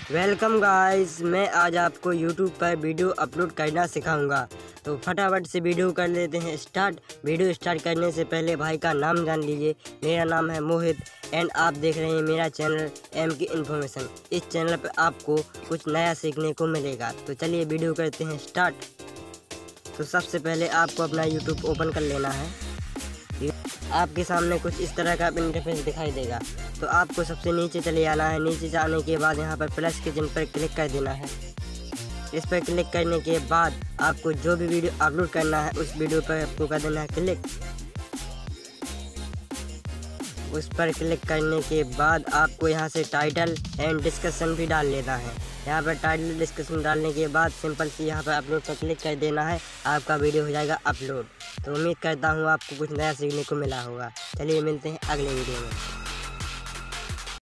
Welcome guys, मैं आज आपको YouTube पर वीडियो अपलोड करना सिखाऊंगा। तो फटाफट से वीडियो कर लेते हैं स्टार्ट। वीडियो स्टार्ट करने से पहले भाई का नाम जान लीजिए। मेरा नाम है मोहित एंड आप देख रहे हैं मेरा चैनल एम की इन्फॉर्मेशन। इस चैनल पर आपको कुछ नया सीखने को मिलेगा। तो चलिए वीडियो करते हैं स्टार्ट। तो सबसे पहले आपको अपना YouTube ओपन कर लेना है। आपके सामने कुछ इस तरह का इंटरफेस दिखाई देगा। तो आपको सबसे नीचे चले आना है। नीचे जाने के बाद यहाँ पर प्लस के चिन्ह पर क्लिक कर देना है। इस पर क्लिक करने के बाद आपको जो भी वीडियो अपलोड करना है उस वीडियो पर आपको कर देना है क्लिक। उस पर क्लिक करने के बाद आपको यहाँ से टाइटल एंड डिस्कशन भी डाल लेना है। यहाँ पर टाइटल डिस्कशन डालने के बाद सिंपल सी यहाँ पर अपलोड पर क्लिक कर देना है। आपका वीडियो हो जाएगा अपलोड। तो उम्मीद करता हूँ आपको कुछ नया सीखने को मिला होगा। चलिए मिलते हैं अगले वीडियो में।